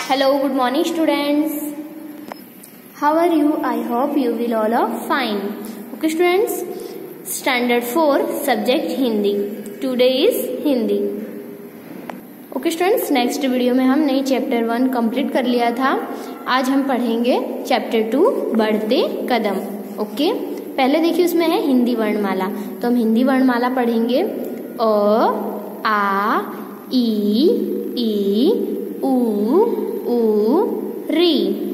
Hello, good morning students. How are you? I hope you will all are fine. Okay students, standard 4 subject Hindi. Today is Hindi. Okay students, next video में हमने chapter 1 complete कर लिया था. आज हम पढ़ेंगे chapter 2 बढ़ते कदम. Okay पहले देखिए उसमें है हिंदी वर्णमाला. तो हम हिंदी वर्णमाला पढ़ेंगे. अ, आ, ई, उ, री.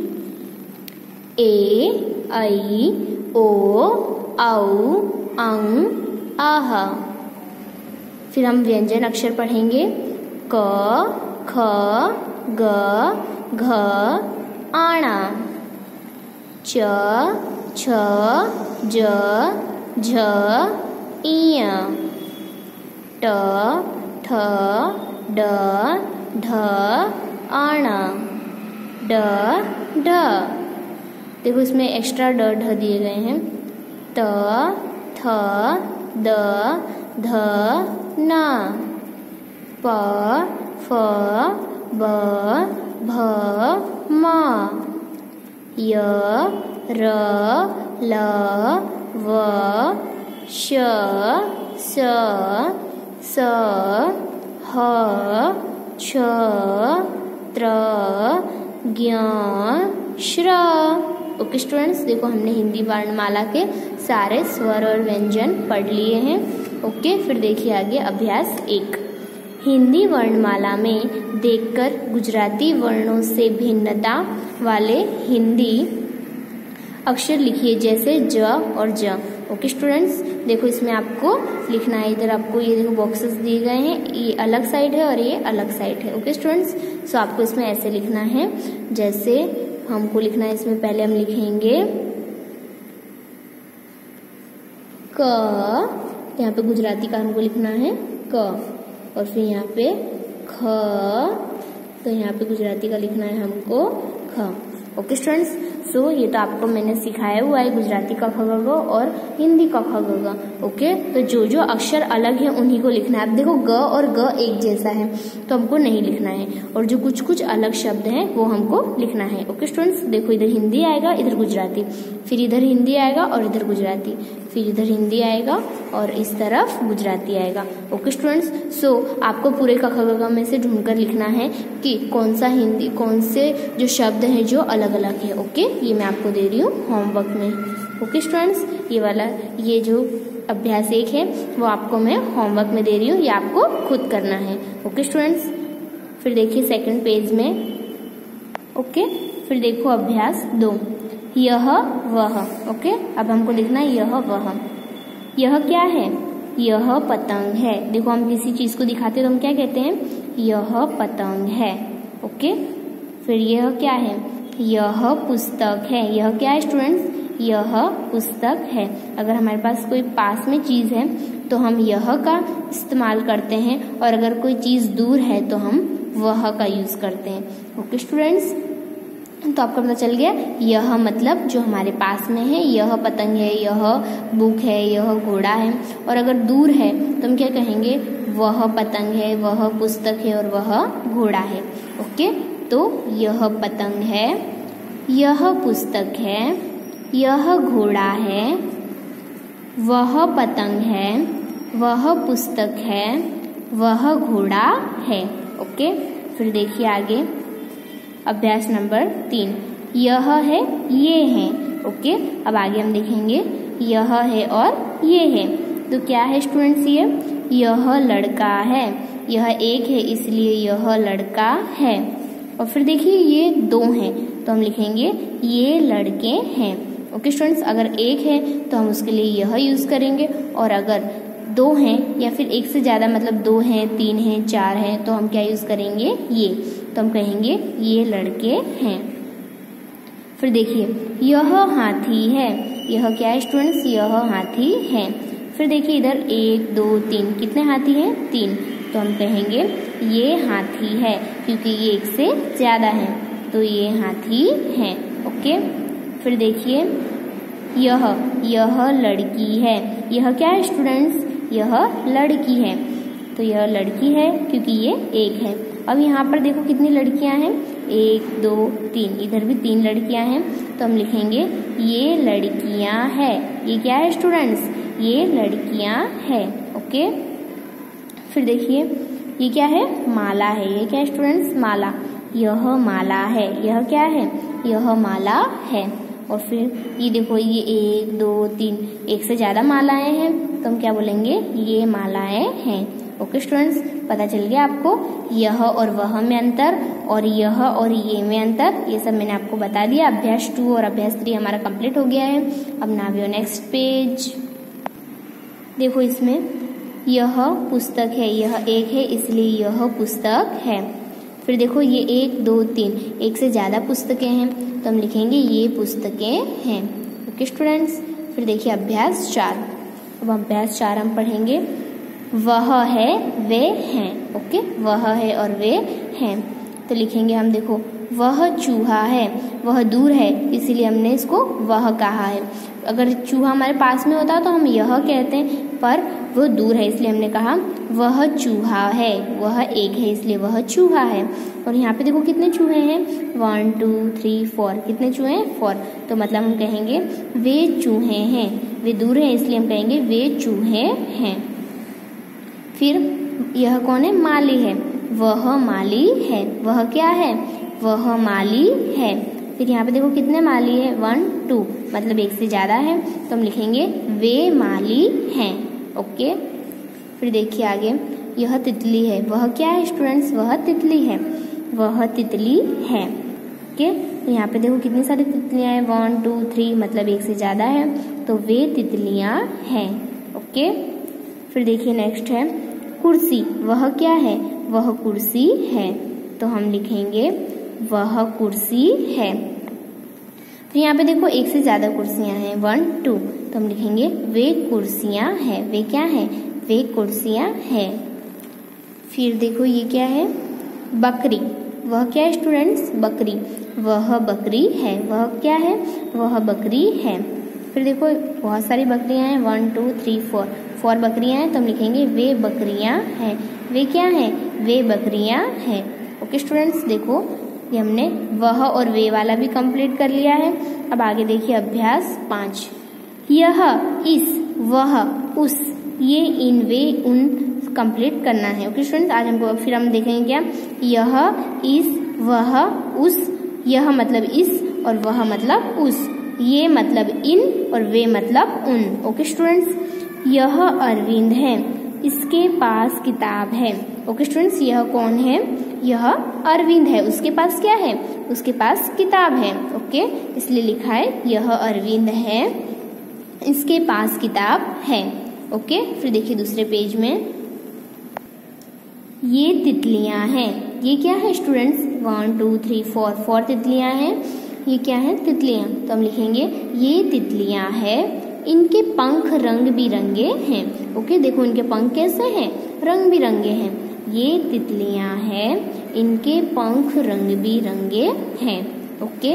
ए, ऐ, ओ, औ, अं, आह. फिर हम व्यंजन अक्षर पढ़ेंगे. क, ख, ग, घ, आणा. च, छ, ज, झ, इय. ट, ठ, ड, ढ, आण. ड, ढ. देखो इसमें एक्स्ट्रा ड ढ दिए गए हैं. त, थ, द, ध, न. प, फ, ब, भ, म. य, र, ल, व, श, स, स, ह, छ, त्र, ज्ञ, श्र. ओके स्टूडेंट्स, देखो हमने हिंदी वर्णमाला के सारे स्वर और व्यंजन पढ़ लिए हैं. ओके फिर देखिए आगे अभ्यास 1. हिंदी वर्णमाला में देखकर गुजराती वर्णों से भिन्नता वाले हिंदी अक्षर लिखिए जैसे ज और ज. ओके स्टूडेंट्स, देखो इसमें आपको लिखना है. इधर आपको ये देखो बॉक्सेस दिए गए हैं. ये अलग साइड है और ये अलग साइड है. ओके स्टूडेंट्स, सो आपको इसमें ऐसे लिखना है. जैसे हमको लिखना है इसमें पहले हम लिखेंगे क. यहाँ पे गुजराती का हमको लिखना है क. और फिर यहाँ पे ख. तो यहाँ पे गुजराती का लिखना है हमको ख. ओके स्टूडेंट्स, सो ये तो आपको मैंने सिखाया हुआ है गुजराती का ख ग घ और हिंदी का ख ग घ. ओके तो जो जो अक्षर अलग है उन्हीं को लिखना है. अब देखो ग और ग एक जैसा है तो हमको नहीं लिखना है, और जो कुछ कुछ अलग शब्द हैं वो हमको लिखना है. ओके स्टूडेंट्स, देखो इधर हिंदी आएगा, इधर गुजराती, फिर इधर हिंदी आएगा और इधर गुजराती, फिर इधर हिंदी आएगा और इस तरफ गुजराती आएगा. ओके स्टूडेंट्स, सो आपको पूरे क ख ग घ में से ढूंढकर लिखना है कि कौन सा हिंदी, कौन से जो शब्द हैं जो अलग अलग है. ओके ये मैं आपको दे रही हूँ होमवर्क में. ओके स्टूडेंट्स, ये वाला ये जो अभ्यास 1 है वो आपको मैं होमवर्क में दे रही हूँ, ये आपको खुद करना है. ओके स्टूडेंट्स, फिर देखिए सेकंड पेज में. ओके फिर देखो अभ्यास 2. यह वह. ओके अब हमको लिखना है यह वह. यह क्या है? यह पतंग है. देखो हम किसी चीज को दिखाते हैं तो हम क्या कहते हैं? यह पतंग है. ओके फिर यह क्या है? यह पुस्तक है. यह क्या है स्टूडेंट्स? यह पुस्तक है. अगर हमारे पास कोई पास में चीज है तो हम यह का इस्तेमाल करते हैं, और अगर कोई चीज दूर है तो हम वह का यूज करते हैं. ओके स्टूडेंट्स, तो आपको पता चल गया यह मतलब जो हमारे पास में है. यह पतंग है, यह बुक है, यह घोड़ा है. और अगर दूर है तो हम क्या कहेंगे? वह पतंग है, वह पुस्तक है और वह घोड़ा है. ओके तो यह पतंग है, यह पुस्तक है, यह घोड़ा है, वह पतंग है, वह पुस्तक है, वह घोड़ा है. ओके फिर देखिए आगे अभ्यास नंबर 3. यह है, ये है. ओके अब आगे हम देखेंगे यह है और ये है. तो क्या है स्टूडेंट्स? ये यह लड़का है. यह एक है इसलिए यह लड़का है. और फिर देखिए ये 2 हैं तो हम लिखेंगे ये लड़के हैं. ओके स्टूडेंट्स, अगर एक है तो हम उसके लिए यह यूज करेंगे, और अगर 2 हैं या फिर एक से ज्यादा मतलब 2 हैं, 3 हैं, 4 हैं तो हम क्या यूज करेंगे? ये. तो हम कहेंगे ये लड़के हैं. फिर देखिए यह हाथी है. यह क्या है स्टूडेंट्स? यह हाथी है. फिर देखिए इधर 1 2 3 कितने हाथी हैं? 3. तो हम कहेंगे ये हाथी है, क्योंकि ये एक से ज्यादा है तो ये हाथी है. ओके फिर देखिए यह लड़की है. यह क्या है स्टूडेंट्स? यह लड़की है. तो यह लड़की है क्योंकि ये एक है. अब यहाँ पर देखो कितनी लड़कियां हैं, 1 2 3, इधर भी 3 लड़कियां हैं, तो हम लिखेंगे ये लड़कियां हैं। ये क्या है स्टूडेंट्स, ये लड़कियां हैं। ओके, फिर देखिए ये क्या है, माला है। ये क्या है स्टूडेंट्स, माला। यह माला है। यह क्या है, यह माला है। और फिर ये देखो, ये 1 2 3, एक से ज्यादा मालाएं हैं, तो हम क्या बोलेंगे, ये मालाएं हैं। ओके स्टूडेंट्स, पता चल गया आपको यह और वह में अंतर, और यह और ये में अंतर। ये सब मैंने आपको बता दिया। अभ्यास 2 और अभ्यास 3 हमारा कंप्लीट हो गया है। अब नावियो नेक्स्ट पेज। देखो इसमें यह पुस्तक है, यह एक है इसलिए यह पुस्तक है। फिर देखो ये 1 2 3, एक से ज्यादा पुस्तकें हैं, तो हम लिखेंगे ये पुस्तकें हैं। ओके स्टूडेंट्स, फिर देखिए अभ्यास 4। अब अभ्यास 4 हम पढ़ेंगे। वह है, वे हैं। ओके, वह है और वे हैं, तो लिखेंगे हम, देखो वह चूहा है, वह दूर है इसीलिए हमने इसको वह कहा है। अगर चूहा हमारे पास में होता तो हम यह कहते हैं, पर वो दूर है इसलिए हमने कहा वह चूहा है। वह एक है इसलिए वह चूहा है। और यहाँ पे देखो कितने चूहे हैं, 1 2 3 4, कितने चूहे हैं, 4। तो मतलब हम कहेंगे वे चूहे हैं। वे दूर है इसलिए हम कहेंगे वे चूहे हैं। फिर यह कौन है, माली है। वह माली है। वह क्या है, वह माली है। फिर यहाँ पे देखो कितने माली है, 1 2, मतलब एक से ज्यादा है, तो हम लिखेंगे वे माली हैं। ओके, फिर देखिए आगे, यह तितली है। वह क्या है स्टूडेंट्स, वह तितली है। वह तितली है। ओके, तो यहाँ पे देखो कितनी सारी तितलियां हैं, 1 2 3, मतलब एक से ज्यादा है, तो वे तितलियां हैं। ओके, फिर देखिए नेक्स्ट है कुर्सी। वह क्या है, वह कुर्सी है, तो हम लिखेंगे वह कुर्सी है। फिर यहाँ पे देखो एक से ज्यादा कुर्सियां हैं, 1 2, तो हम लिखेंगे वे कुर्सियां हैं। वे क्या है, वे कुर्सियां हैं। फिर देखो ये क्या है, बकरी। वह क्या है स्टूडेंट्स, बकरी। वह बकरी है। वह क्या है, वह बकरी है। फिर देखो बहुत सारी बकरियां हैं, 1 2 3 4 बकरियां हैं, तो हम लिखेंगे वे बकरियां हैं। वे क्या है, वे बकरियां हैं। ओके स्टूडेंट्स, देखो ये हमने वह और वे वाला भी कंप्लीट कर लिया है। अब आगे देखिए अभ्यास 5। यह, इस, वह, उस, ये, इन, वे, उन कंप्लीट करना है। ओके स्टूडेंट्स, आज हमको फिर हम देखेंगे क्या, यह, इस, वह, उस। यह मतलब इस और वह मतलब उस। ये मतलब इन और वे मतलब उन। ओके स्टूडेंट्स, यह अरविंद है, इसके पास किताब है। ओके स्टूडेंट्स, यह कौन है, यह अरविंद है, उसके पास क्या है, उसके पास किताब है। ओके, इसलिए लिखा है यह अरविंद है, इसके पास किताब है। ओके, फिर देखिए दूसरे पेज में, ये तितलियां हैं। ये क्या है स्टूडेंट्स, 1 2 3 4 तितलियां हैं। ये क्या है, तितलियां, तो हम लिखेंगे ये तितलियां हैं, इनके पंख रंग बिरंगे हैं। ओके, देखो इनके पंख कैसे हैं, रंग बिरंगे हैं। ये तितलियां हैं, इनके पंख रंग बिरंगे हैं। ओके,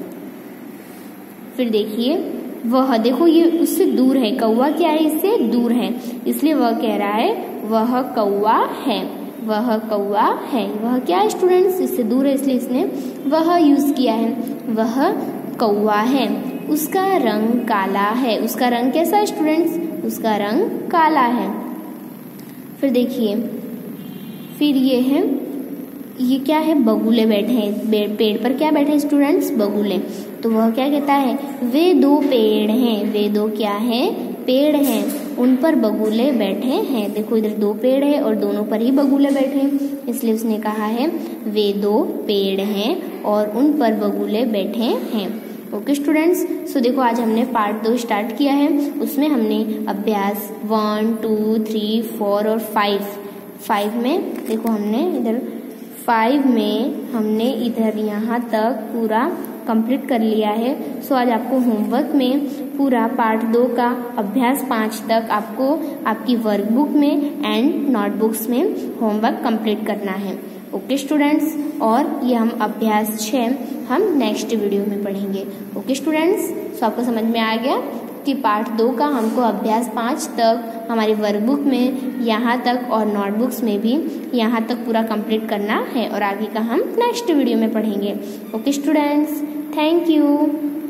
फिर देखिए वह, देखो ये उससे दूर है, कौवा क्या है, इससे दूर है, इसलिए वह कह रहा है वह कौवा है। वह कौवा है। वह क्या है स्टूडेंट्स, इससे दूर है इसलिए इसने वह यूज किया है। वह कौवा है, उसका रंग काला है। उसका रंग कैसा है स्टूडेंट्स, उसका रंग काला है। फिर देखिए, फिर ये है, ये क्या है, बगुले बैठे हैं। पेड़ पर क्या बैठे हैं स्टूडेंट्स, बगुले। तो वह क्या कहता है, वे 2 पेड़ हैं। वे 2 क्या है, पेड़ हैं, उन पर बगुले बैठे हैं। देखो इधर 2 पेड़ है और दोनों पर ही बगुले बैठे हैं, इसलिए उसने कहा है वे 2 पेड़ हैं और उन पर बगुले बैठे हैं। ओके स्टूडेंट्स, सो देखो आज हमने पार्ट 2 स्टार्ट किया है। उसमें हमने अभ्यास 1 2 3 4 और 5 में देखो हमने इधर 5 में हमने इधर यहाँ तक पूरा कंप्लीट कर लिया है। सो आज आपको होमवर्क में पूरा पार्ट 2 का अभ्यास 5 तक आपको आपकी वर्कबुक में एंड नोटबुक्स में होमवर्क कंप्लीट करना है। ओके स्टूडेंट्स, और ये हम अभ्यास 6 हम नेक्स्ट वीडियो में पढ़ेंगे। ओके स्टूडेंट्स, सो आपको समझ में आ गया। कि पार्ट 2 का हमको अभ्यास 5 तक हमारी वर्कबुक में यहाँ तक और नोटबुक्स में भी यहाँ तक पूरा कंप्लीट करना है और आगे का हम नेक्स्ट वीडियो में पढ़ेंगे। Okay students, thank you.